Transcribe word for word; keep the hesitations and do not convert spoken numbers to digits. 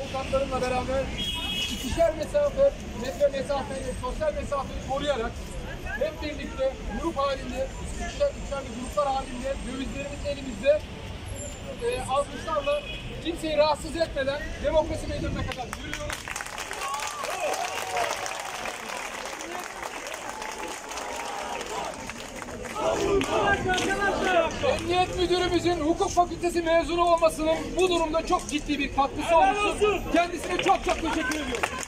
avukatlarımla beraber ikişer mesafe, metre mesafeyi, sosyal mesafeyi koruyarak hep birlikte grup halinde, ikişer ikişer gruplar halinde dövizlerimiz elimizde e, alkışlarla kimseyi rahatsız etmeden demokrasi meydanına kadar yürüyoruz. Emniyet Müdürümüzün hukuk fakültesi mezunu olmasının bu durumda çok ciddi bir katkısı olmuştur. Kendisine çok çok teşekkür ediyorum.